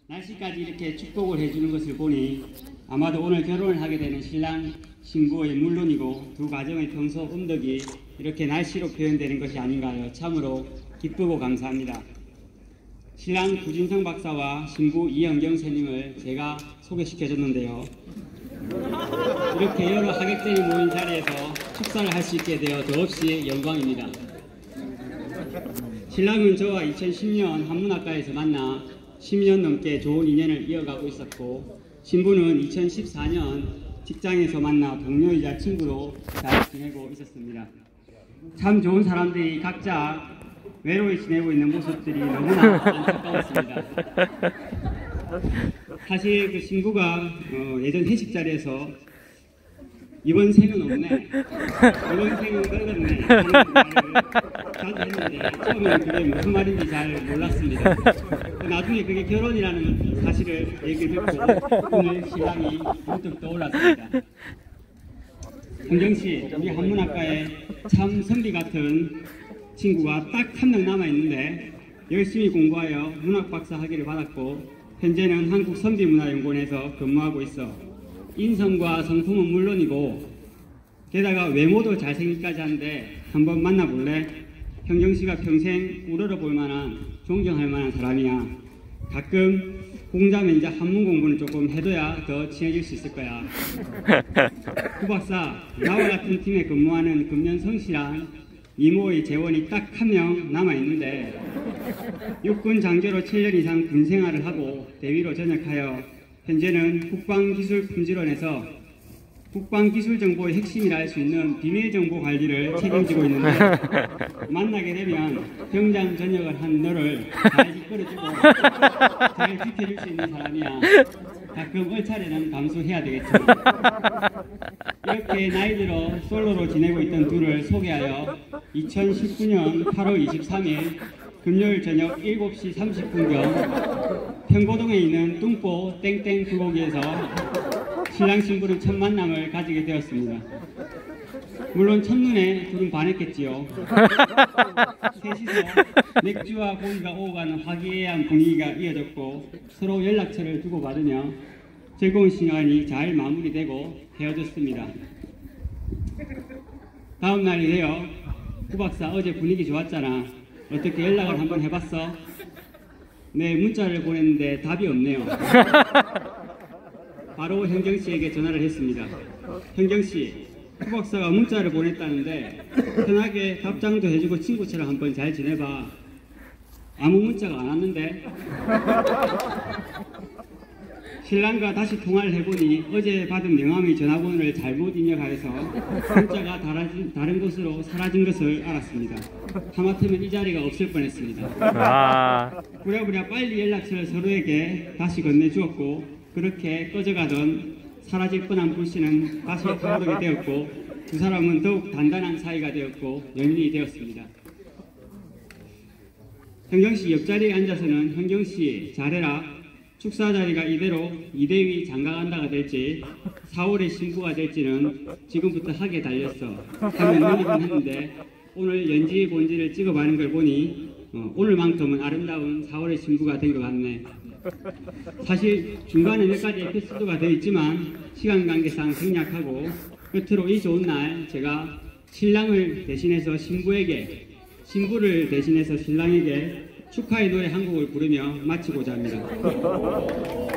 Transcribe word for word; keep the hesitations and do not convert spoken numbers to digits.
날씨까지 이렇게 축복을 해주는 것을 보니 아마도 오늘 결혼을 하게 되는 신랑 신부의 물론이고 두 가정의 평소 음덕이 이렇게 날씨로 표현되는 것이 아닌가 하여 참으로 기쁘고 감사합니다. 신랑 구진성 박사와 신부 이영경 선생님을 제가 소개시켜줬는데요. 이렇게 여러 하객들이 모인 자리에서 축사를 할 수 있게 되어 더없이 영광입니다. 신랑은 저와 이천십 년 한문학과에서 만나 십 년 넘게 좋은 인연을 이어가고 있었고, 신부는 이천십사 년 직장에서 만나 동료이자 친구로 잘 지내고 있었습니다. 참 좋은 사람들이 각자 외로이 지내고 있는 모습들이 너무나 안타까웠습니다. 사실 그 신부가 어, 예전 회식 자리에서 이번 생은 없네, 이번 생은 늙었네 하는 말을 자주 했는데 처음에는 그게 무슨 말인지 잘 몰랐습니다. 나중에 그게 결혼이라는 사실을 얘기를 듣고 오늘 신랑이 문득 떠올랐습니다. 현경씨, 우리 한문학과에 참 선비 같은 친구가 딱 한 명 남아있는데 열심히 공부하여 문학박사 학위를 받았고 현재는 한국선비문화연구원에서 근무하고 있어. 인성과 성품은 물론이고 게다가 외모도 잘생기까지 한데 한번 만나볼래? 현경씨가 평생 우러러볼 만한 존경할 만한 사람이야. 가끔 공자면 이제 한문 공부는 조금 해둬야 더 친해질 수 있을 거야. 구 박사, 나와 같은 팀에 근무하는 금년성씨랑 이모의 재원이 딱 한 명 남아있는데 육군 장교로 칠 년 이상 군생활을 하고 대위로 전역하여 현재는 국방기술품질원에서 국방기술정보의 핵심이라 할 수 있는 비밀정보 관리를 책임지고 있는데 만나게 되면 병장 전역을 한 너를 잘 이끌어주고 잘 지켜줄 수 있는 사람이야. 가끔 얼차례는 감수해야 되겠지. 이렇게 나이 들어 솔로로 지내고 있던 둘을 소개하여 이천십구 년 팔월 이십삼일 금요일 저녁 일곱 시 삼십 분경 평고동에 있는 뚱보 땡땡 불고기에서 신랑 신부는 첫 만남을 가지게 되었습니다. 물론 첫눈에 둘은 반했겠지요. 셋이서 맥주와 고기가 오가는 화기애애한 분위기가 이어졌고 서로 연락처를 주고받으며 즐거운 시간이 잘 마무리되고 헤어졌습니다. 다음 날이 되어 구 박사, 어제 분위기 좋았잖아. 어떻게 연락을 한번 해봤어? 네, 문자를 보냈는데 답이 없네요. 바로 현경씨에게 전화를 했습니다. 현경씨, 구 박사가 문자를 보냈다는데 편하게 답장도 해주고 친구처럼 한번 잘 지내봐. 아무 문자가 안 왔는데? 신랑과 다시 통화를 해보니 어제 받은 명함의 전화번호를 잘못 입력하여서 문자가 다른, 다른 곳으로 사라진 것을 알았습니다. 하마터면 이 자리가 없을 뻔했습니다. 아. 부랴부랴 빨리 연락처를 서로에게 다시 건네주었고 그렇게 꺼져가던 사라질 뻔한 불씨는 다시 타오르게 되었고 두 사람은 더욱 단단한 사이가 되었고 연인이 되었습니다. 현경씨 옆자리에 앉아서는 현경씨 잘해라. 축사 자리가 이대로 이대위 장가간다가 될지 사월에 신부가 될지는 지금부터 하게 달렸어 하면 놀리곤 했는데 오늘 연지의 본질을 찍어봐는 걸 보니 어, 오늘만큼은 아름다운 사월의 신부가 된 것 같네. 사실 중간에 몇 가지 에피소드가 되어 있지만 시간 관계상 생략하고 끝으로 이 좋은 날 제가 신랑을 대신해서 신부에게 신부를 대신해서 신랑에게 축하의 노래 한 곡을 부르며 마치고자 합니다.